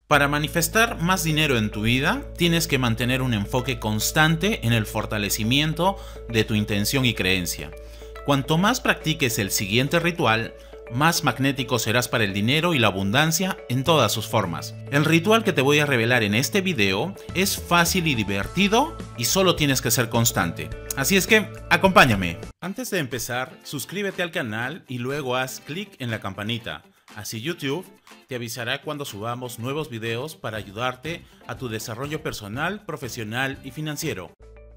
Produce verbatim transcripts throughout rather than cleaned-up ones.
Para manifestar más dinero en tu vida, tienes que mantener un enfoque constante en el fortalecimiento de tu intención y creencia. Cuanto más practiques el siguiente ritual, más magnético serás para el dinero y la abundancia en todas sus formas. El ritual que te voy a revelar en este video es fácil y divertido y solo tienes que ser constante. Así es que, acompáñame. Antes de empezar, suscríbete al canal y luego haz clic en la campanita. Así YouTube te avisará cuando subamos nuevos videos para ayudarte a tu desarrollo personal, profesional y financiero.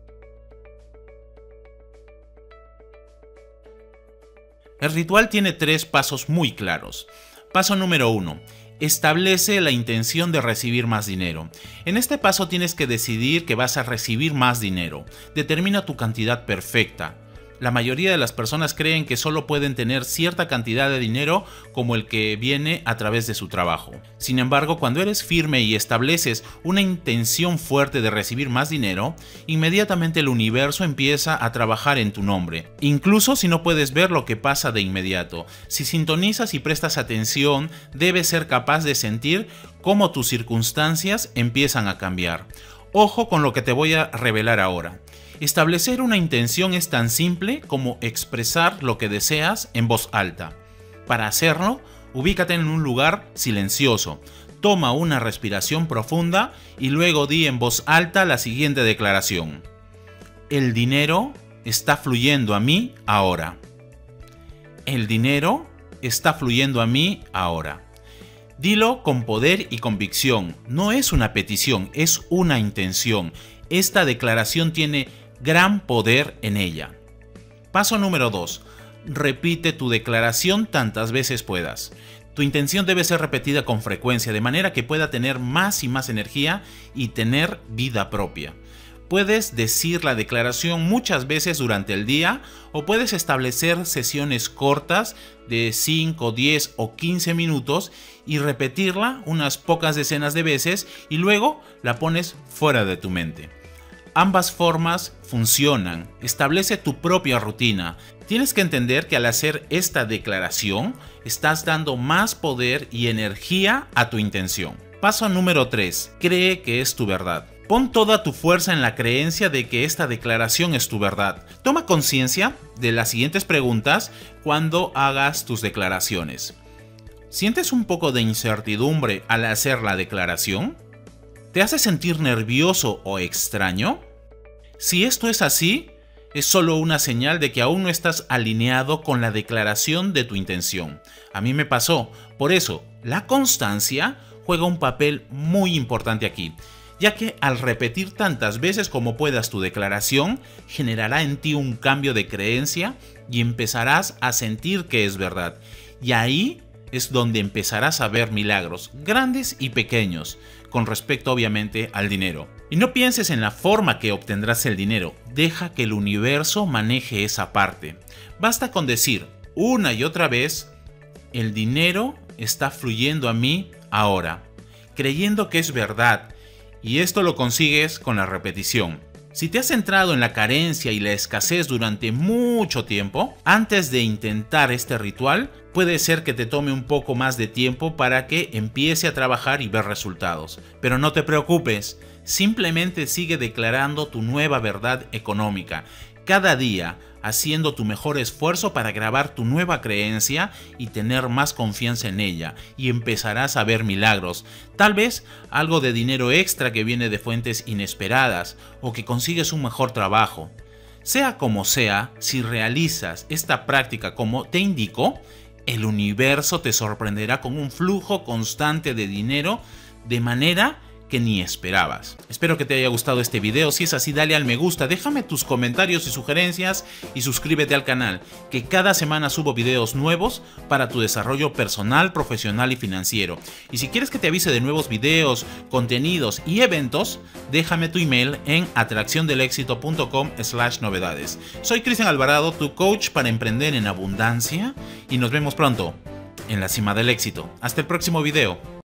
El ritual tiene tres pasos muy claros. Paso número uno. Establece la intención de recibir más dinero. En este paso tienes que decidir que vas a recibir más dinero. Determina tu cantidad perfecta. La mayoría de las personas creen que solo pueden tener cierta cantidad de dinero como el que viene a través de su trabajo. Sin embargo, cuando eres firme y estableces una intención fuerte de recibir más dinero, inmediatamente el universo empieza a trabajar en tu nombre. Incluso si no puedes ver lo que pasa de inmediato, si sintonizas y prestas atención, debes ser capaz de sentir cómo tus circunstancias empiezan a cambiar. Ojo con lo que te voy a revelar ahora. Establecer una intención es tan simple como expresar lo que deseas en voz alta. Para hacerlo, ubícate en un lugar silencioso, toma una respiración profunda y luego di en voz alta la siguiente declaración. El dinero está fluyendo a mí ahora. El dinero está fluyendo a mí ahora. Dilo con poder y convicción. No es una petición, es una intención. Esta declaración tiene gran poder en ella. Paso número dos. Repite tu declaración tantas veces puedas. Tu intención debe ser repetida con frecuencia, de manera que pueda tener más y más energía y tener vida propia. Puedes decir la declaración muchas veces durante el día o puedes establecer sesiones cortas de cinco, diez o quince minutos y repetirla unas pocas decenas de veces y luego la pones fuera de tu mente. Ambas formas funcionan. Establece tu propia rutina. Tienes que entender que al hacer esta declaración, estás dando más poder y energía a tu intención. Paso número tres. Cree que es tu verdad. Pon toda tu fuerza en la creencia de que esta declaración es tu verdad. Toma conciencia de las siguientes preguntas cuando hagas tus declaraciones. ¿Sientes un poco de incertidumbre al hacer la declaración? ¿Te hace sentir nervioso o extraño? Si esto es así, es solo una señal de que aún no estás alineado con la declaración de tu intención. A mí me pasó. Por eso, la constancia juega un papel muy importante aquí, ya que al repetir tantas veces como puedas tu declaración, generará en ti un cambio de creencia y empezarás a sentir que es verdad. Y ahí es donde empezarás a ver milagros, grandes y pequeños, con respecto obviamente al dinero. Y no pienses en la forma que obtendrás el dinero, deja que el universo maneje esa parte. Basta con decir una y otra vez, el dinero está fluyendo a mí ahora, creyendo que es verdad, y esto lo consigues con la repetición. Si te has centrado en la carencia y la escasez durante mucho tiempo, antes de intentar este ritual, puede ser que te tome un poco más de tiempo para que empiece a trabajar y ver resultados. Pero no te preocupes, simplemente sigue declarando tu nueva verdad económica. Cada día, haciendo tu mejor esfuerzo para grabar tu nueva creencia y tener más confianza en ella, y empezarás a ver milagros, tal vez algo de dinero extra que viene de fuentes inesperadas o que consigues un mejor trabajo. Sea como sea, si realizas esta práctica como te indico, el universo te sorprenderá con un flujo constante de dinero de manera que ni esperabas. Espero que te haya gustado este video. Si es así, dale al me gusta, déjame tus comentarios y sugerencias y suscríbete al canal, que cada semana subo videos nuevos para tu desarrollo personal, profesional y financiero. Y si quieres que te avise de nuevos videos, contenidos y eventos, déjame tu email en atracción del éxito punto com slash novedades. Soy Cristian Alvarado, tu coach para emprender en abundancia, y nos vemos pronto en la cima del éxito. Hasta el próximo video.